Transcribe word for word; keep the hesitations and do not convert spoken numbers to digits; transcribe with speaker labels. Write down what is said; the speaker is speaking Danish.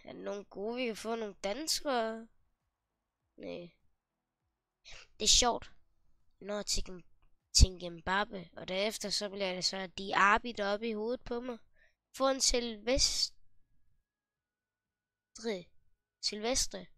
Speaker 1: Er der nogle gode, vi kan få nogle danskere? Nej. Det er sjovt. Når til Zimbabwe, og derefter så bliver det så Diaby deroppe i hovedet på mig. Få en Silvestre. Silvestre.